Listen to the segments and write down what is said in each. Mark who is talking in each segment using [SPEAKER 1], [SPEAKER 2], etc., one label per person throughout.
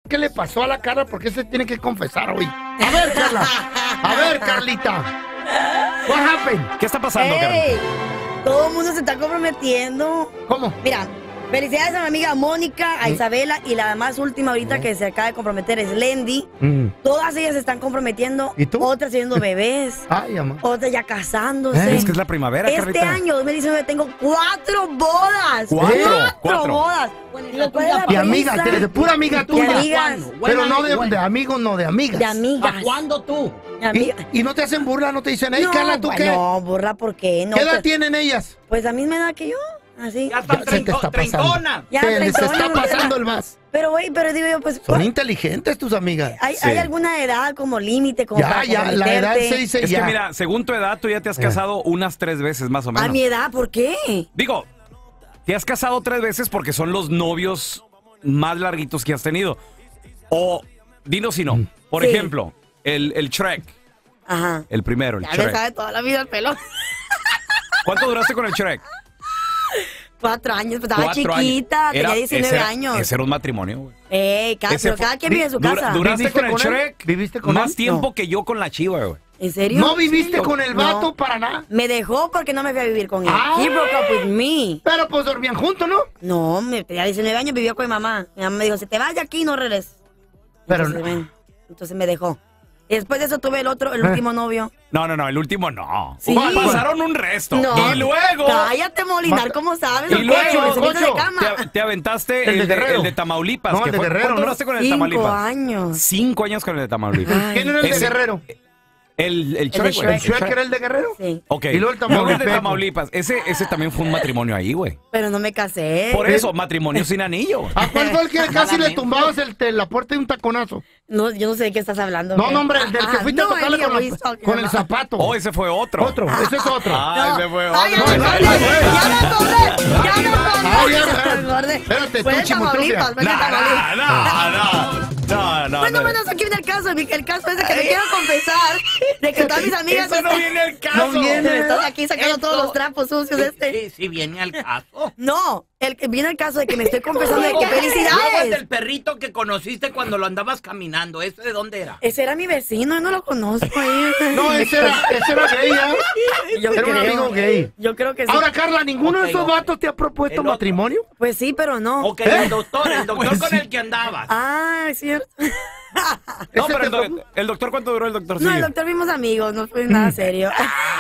[SPEAKER 1] ¿Qué le pasó a la Carla? ¿Por qué se tiene que confesar hoy? A ver, Carla. A ver, Carlita. What happened?
[SPEAKER 2] ¿Qué está pasando, Carla?
[SPEAKER 3] Todo el mundo se está comprometiendo.
[SPEAKER 1] ¿Cómo?
[SPEAKER 3] Mira, felicidades a mi amiga Mónica, a Isabela y la más última ahorita que se acaba de comprometer es Lendy. Todas ellas se están comprometiendo.
[SPEAKER 1] ¿Y tú?
[SPEAKER 3] Otras teniendo bebés.
[SPEAKER 1] Ay, amor.
[SPEAKER 3] Otras ya casándose.
[SPEAKER 2] Es que es la primavera,
[SPEAKER 3] Este
[SPEAKER 2] Carlita.
[SPEAKER 3] año, 2019, tengo 4 bodas.
[SPEAKER 2] ¿Cuatro?
[SPEAKER 3] bodas. Digo, ¿cuál es la
[SPEAKER 1] De amiga,
[SPEAKER 3] prisa?
[SPEAKER 1] de pura amiga
[SPEAKER 3] De
[SPEAKER 1] tuya.
[SPEAKER 3] amigas.
[SPEAKER 1] Pero no de amigos, no de amigas.
[SPEAKER 3] De amigas.
[SPEAKER 4] ¿A cuándo tú?
[SPEAKER 3] De amigas.
[SPEAKER 1] ¿Y no te hacen burla? ¿No te dicen, hey,
[SPEAKER 3] No,
[SPEAKER 1] Carla, tú
[SPEAKER 3] pues,
[SPEAKER 1] qué?
[SPEAKER 3] No, burla, ¿por qué? No,
[SPEAKER 1] ¿Qué edad
[SPEAKER 3] pues,
[SPEAKER 1] tienen ellas?
[SPEAKER 3] pues a misma edad que yo. Así.
[SPEAKER 4] Ya están
[SPEAKER 1] Ya se te está
[SPEAKER 4] treintona.
[SPEAKER 3] Ya,
[SPEAKER 1] Se les está
[SPEAKER 3] treintona,
[SPEAKER 1] pasando el más.
[SPEAKER 3] Pero, güey, pero digo yo, pues.
[SPEAKER 1] Son inteligentes tus amigas.
[SPEAKER 3] ¿Hay alguna edad como límite? Como para
[SPEAKER 1] Ya, la edad
[SPEAKER 3] comprometerte?
[SPEAKER 1] se dice
[SPEAKER 2] Es
[SPEAKER 1] ya.
[SPEAKER 2] que mira, según tu edad, tú ya te has casado unas 3 veces más o menos.
[SPEAKER 3] A mi edad, ¿por qué?
[SPEAKER 2] Digo, te has casado 3 veces porque son los novios más larguitos que has tenido. O, dinos si no. Por
[SPEAKER 3] Sí.
[SPEAKER 2] ejemplo, el Shrek.
[SPEAKER 3] Ajá.
[SPEAKER 2] El primero, el
[SPEAKER 3] Ya me
[SPEAKER 2] Shrek.
[SPEAKER 3] sabe toda la vida el pelo.
[SPEAKER 2] ¿Cuánto duraste con el Shrek?
[SPEAKER 3] 4 años, pues estaba
[SPEAKER 2] 4
[SPEAKER 3] chiquita,
[SPEAKER 2] años.
[SPEAKER 3] tenía 19 años.
[SPEAKER 2] Ese era un matrimonio, güey.
[SPEAKER 1] Ese
[SPEAKER 3] Pero cada quien vive en su casa.
[SPEAKER 2] Duraste
[SPEAKER 1] ¿Viviste
[SPEAKER 2] con el
[SPEAKER 1] con él?
[SPEAKER 2] Shrek
[SPEAKER 1] ¿Viviste con
[SPEAKER 2] más
[SPEAKER 1] él?
[SPEAKER 2] tiempo
[SPEAKER 3] No.
[SPEAKER 2] que yo con la chiva, güey.
[SPEAKER 3] ¿En serio?
[SPEAKER 1] ¿No viviste con el vato
[SPEAKER 3] No.
[SPEAKER 1] para nada?
[SPEAKER 3] Me dejó porque no me fui a vivir con él.
[SPEAKER 1] Ah.
[SPEAKER 3] He broke up with me.
[SPEAKER 1] Pero pues dormían juntos, ¿no?
[SPEAKER 3] No, tenía 19 años, vivió con mi mamá. Mi mamá me dijo, si te vas de aquí, no regreses.
[SPEAKER 1] Pero
[SPEAKER 3] Entonces me dejó. Y después de eso tuve el último novio.
[SPEAKER 2] No, el último no.
[SPEAKER 3] Sí.
[SPEAKER 2] Pasaron un resto.
[SPEAKER 3] No.
[SPEAKER 2] Y luego...
[SPEAKER 3] Cállate, Molinar, ¿cómo sabes?
[SPEAKER 2] Y
[SPEAKER 3] ¿O qué?
[SPEAKER 2] luego,
[SPEAKER 3] ¿Me servicio de cama?
[SPEAKER 2] te aventaste
[SPEAKER 1] El de Guerrero.
[SPEAKER 2] el de Tamaulipas.
[SPEAKER 1] No,
[SPEAKER 2] que
[SPEAKER 1] el de
[SPEAKER 2] fue-
[SPEAKER 1] Guerrero,
[SPEAKER 2] ¿Cuánto
[SPEAKER 1] ¿no?
[SPEAKER 2] duraste con el de
[SPEAKER 3] 5
[SPEAKER 2] Tamaulipas?
[SPEAKER 3] años.
[SPEAKER 2] 5 años con el de Tamaulipas.
[SPEAKER 3] Ay.
[SPEAKER 1] ¿Quién era el de
[SPEAKER 2] Ese-
[SPEAKER 1] Guerrero?
[SPEAKER 2] El
[SPEAKER 3] de
[SPEAKER 2] Shrek, güey.
[SPEAKER 3] Shrek.
[SPEAKER 1] ¿El Shrek era el de Guerrero?
[SPEAKER 3] Sí.
[SPEAKER 2] Ok.
[SPEAKER 1] Y luego el
[SPEAKER 2] el de
[SPEAKER 1] Tamaulipeco.
[SPEAKER 2] Tamaulipas. Ese también fue un matrimonio ahí, güey.
[SPEAKER 3] Pero no me casé.
[SPEAKER 2] Por eso, matrimonio sin anillo.
[SPEAKER 1] ¿A cuál fue el que casi le tumbabas la puerta de un taconazo?
[SPEAKER 3] No, yo no sé de qué estás hablando.
[SPEAKER 1] No,
[SPEAKER 3] ¿qué?
[SPEAKER 1] no, hombre, el del que fuiste a
[SPEAKER 3] no,
[SPEAKER 1] tocarle
[SPEAKER 3] Elia,
[SPEAKER 1] con,
[SPEAKER 3] we talking
[SPEAKER 1] con el
[SPEAKER 3] about-
[SPEAKER 1] zapato.
[SPEAKER 2] Oh, ese fue otro.
[SPEAKER 1] Otro, ese es otro.
[SPEAKER 2] Ah, ese fue
[SPEAKER 3] Ay,
[SPEAKER 2] otro.
[SPEAKER 3] ya me acordé, ya me acordé, ya me
[SPEAKER 1] Ay, ya,
[SPEAKER 3] acordé.
[SPEAKER 1] espérate,
[SPEAKER 3] Fue
[SPEAKER 1] tú,
[SPEAKER 3] de
[SPEAKER 1] chimutrufia.
[SPEAKER 3] Tamaulipas, fue de Tamaulipas.
[SPEAKER 2] No.
[SPEAKER 3] Bueno, aquí viene el caso es de que me quiero confesar de que todas mis amigas...
[SPEAKER 4] Eso no viene al caso.
[SPEAKER 1] No viene.
[SPEAKER 3] Me estás aquí sacando
[SPEAKER 4] Esto-
[SPEAKER 3] todos los trapos sucios
[SPEAKER 4] Sí, viene al caso.
[SPEAKER 3] No, viene el caso de que me estoy confesando de que
[SPEAKER 4] Luego es
[SPEAKER 3] felicidades.
[SPEAKER 4] del perrito que conociste cuando lo andabas caminando. ¿Ese de dónde era?
[SPEAKER 3] Ese era mi vecino, yo no lo conozco ahí.
[SPEAKER 1] No, ese era gay, ¿ah?
[SPEAKER 3] Yo
[SPEAKER 1] Era un
[SPEAKER 3] creo.
[SPEAKER 1] amigo gay.
[SPEAKER 3] Yo creo que sí.
[SPEAKER 1] Ahora, Carla, ¿ninguno de
[SPEAKER 4] Ok,
[SPEAKER 1] esos
[SPEAKER 4] ok.
[SPEAKER 1] vatos te ha propuesto
[SPEAKER 4] El otro.
[SPEAKER 1] matrimonio?
[SPEAKER 3] Pues sí, pero no.
[SPEAKER 4] Ok, el doctor
[SPEAKER 2] Pues
[SPEAKER 4] con
[SPEAKER 2] sí.
[SPEAKER 4] el que andabas.
[SPEAKER 3] Ah, es cierto.
[SPEAKER 2] No,
[SPEAKER 1] Ese
[SPEAKER 2] pero
[SPEAKER 1] te
[SPEAKER 2] el doctor, ¿cuánto duró el doctor?
[SPEAKER 3] No, el doctor vimos amigos, no fue nada serio.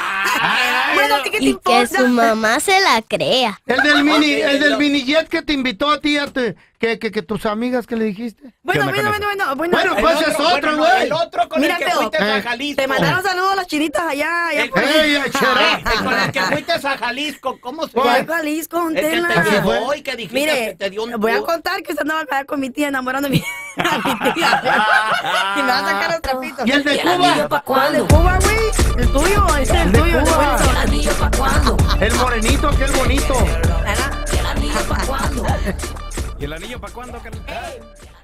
[SPEAKER 3] Bueno, ¿a ti qué te
[SPEAKER 5] Y que
[SPEAKER 3] importa?
[SPEAKER 5] su mamá se la crea.
[SPEAKER 1] El del mini jet que te invitó a ti, que tus amigas que le dijiste.
[SPEAKER 3] Bueno,
[SPEAKER 2] ¿Qué onda
[SPEAKER 3] bueno,
[SPEAKER 2] con
[SPEAKER 3] bueno.
[SPEAKER 1] Bueno, pues es otro,
[SPEAKER 4] no,
[SPEAKER 1] güey.
[SPEAKER 4] el otro con
[SPEAKER 3] Mira,
[SPEAKER 4] el que
[SPEAKER 3] feo,
[SPEAKER 4] fuiste a Jalisco.
[SPEAKER 3] Te mandaron saludos a las chinitas allá
[SPEAKER 4] El-
[SPEAKER 3] por
[SPEAKER 1] ¡Ey, achera!
[SPEAKER 4] Con el que fuiste a Jalisco. ¿Cómo se
[SPEAKER 3] ¿Cuál
[SPEAKER 4] llama?
[SPEAKER 3] Jalisco, un
[SPEAKER 4] El que
[SPEAKER 3] tela?
[SPEAKER 4] te
[SPEAKER 1] fue?
[SPEAKER 4] llevó y que dijiste
[SPEAKER 3] Mire,
[SPEAKER 4] que te dio un
[SPEAKER 3] voy a
[SPEAKER 4] tour.
[SPEAKER 3] contar que usted andaba acá con mi tía enamorando a mi, a mi tía. Y me va a sacar los trapitos.
[SPEAKER 1] ¿Y el de Cuba?
[SPEAKER 3] ¿Cuál de Cuba, güey? El tuyo, ese es el
[SPEAKER 1] de
[SPEAKER 3] tuyo.
[SPEAKER 1] Cuba.
[SPEAKER 3] El
[SPEAKER 1] El morenito, aquel bonito.
[SPEAKER 2] ¿Y el anillo para cuándo, Carlita?